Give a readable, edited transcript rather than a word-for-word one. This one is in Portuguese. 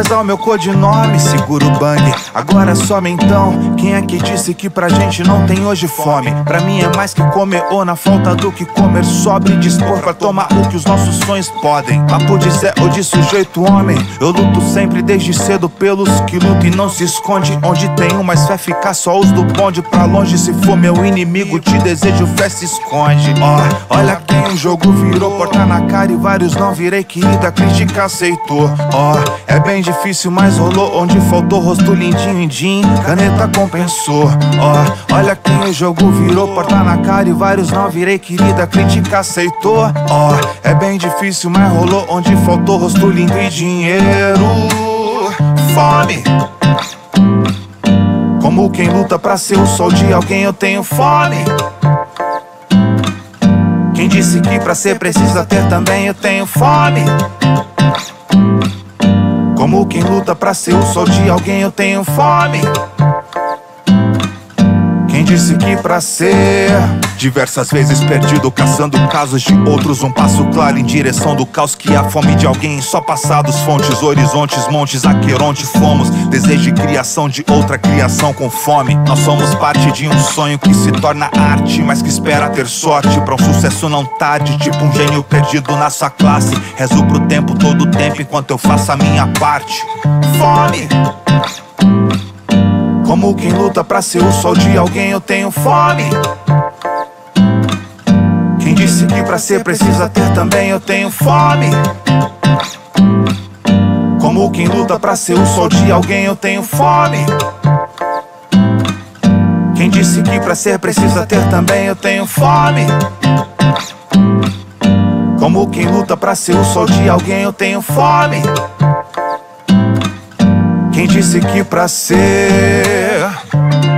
Pois é o meu codinome, segura o bang. Agora some então, quem é que disse que pra gente não tem hoje fome? Pra mim é mais que comer ou na falta do que comer sobre, dispor pra tomar o que os nossos sonhos podem. Papo de Zé ou de sujeito homem, eu luto sempre desde cedo pelos que lutam e não se esconde. Onde tenho mais fé ficar só os do bonde pra longe. Se for meu inimigo te desejo, fé se esconde. Ó, olha quem o jogo virou, porta na cara e vários não virei querida, a crítica aceitou. Ó, é bem difícil, mas rolou. Onde faltou rosto lindinho e jean, caneta compensou. Ó, olha quem o jogo virou, porta na cara e vários não virei querida, a crítica aceitou. Ó, é bem difícil, mas rolou. Onde faltou rosto lindo e dinheiro, fome. Como quem luta pra ser o sol de alguém, eu tenho fome. Quem disse que pra ser precisa ter também, eu tenho fome. Como quem luta pra ser o sol de alguém, eu tenho fome. Quem disse que pra ser? Diversas vezes perdido, caçando casos de outros. Um passo claro em direção do caos, que é a fome de alguém. Só passados, fontes, horizontes, montes, Aqueronte fomos. Desejo de criação de outra criação com fome. Nós somos parte de um sonho que se torna arte, mas que espera ter sorte pra um sucesso não tarde. Tipo um gênio perdido na sua classe. Rezo pro tempo todo o tempo enquanto eu faço a minha parte. Fome. Como quem luta pra ser o sol de alguém, eu tenho fome. Quem disse que pra ser precisa ter também, eu tenho fome. Como quem luta pra ser o sol de alguém, eu tenho fome. Quem disse que pra ser precisa ter também, eu tenho fome. Como quem luta pra ser o sol de alguém, eu tenho fome. Quem disse que pra ser